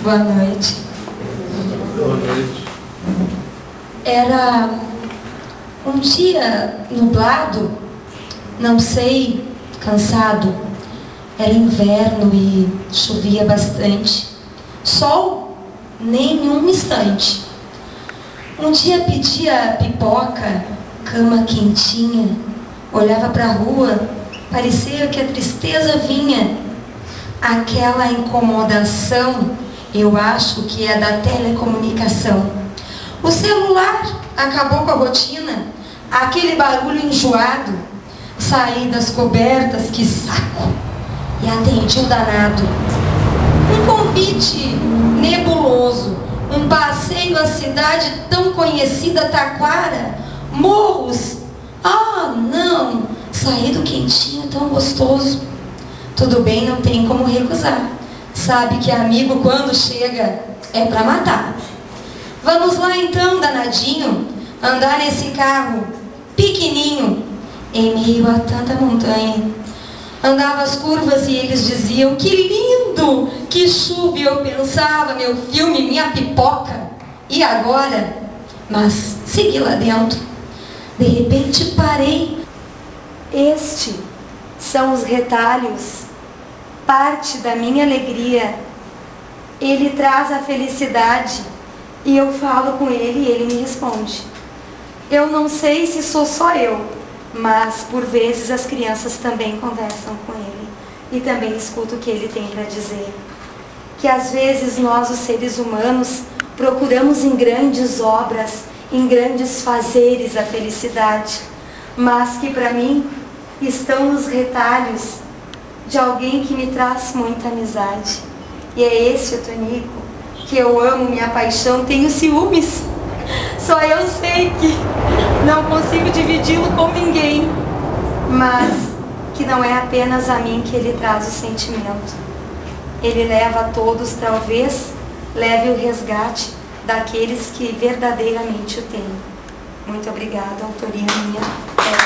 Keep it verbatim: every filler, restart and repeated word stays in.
Boa noite. Boa noite. Era um dia nublado, não sei, cansado. Era inverno e chovia bastante. Sol, nenhum instante. Um dia pedia pipoca, cama quentinha, olhava para a rua, parecia que a tristeza vinha. Aquela incomodação, eu acho que é da telecomunicação. O celular acabou com a rotina, aquele barulho enjoado. Saí das cobertas, que saco, e atendi o danado. Um convite nebuloso, um passeio à cidade tão conhecida, Taquara, morros. Ah, não, saí do quentinho tão gostoso. Tudo bem, não tem como recusar. Sabe que amigo, quando chega, é pra matar. Vamos lá então, danadinho, andar nesse carro pequenininho, em meio a tanta montanha. Andava as curvas e eles diziam, que lindo, que chuva. E eu pensava, meu filme, minha pipoca, e agora? Mas segui lá dentro. De repente parei. Este são os retalhos, parte da minha alegria. Ele traz a felicidade e eu falo com ele e ele me responde. Eu não sei se sou só eu, mas por vezes as crianças também conversam com ele e também escutam o que ele tem para dizer. Que às vezes nós, os seres humanos, procuramos em grandes obras, em grandes fazeres a felicidade, mas que para mim estão nos retalhos de alguém que me traz muita amizade. E é esse o Tonico, que eu amo, minha paixão, tenho ciúmes. Só eu sei que não consigo dividi-lo com ninguém, mas que não é apenas a mim que ele traz o sentimento. Ele leva a todos, talvez leve o resgate daqueles que verdadeiramente o têm. Muito obrigada, autoria minha.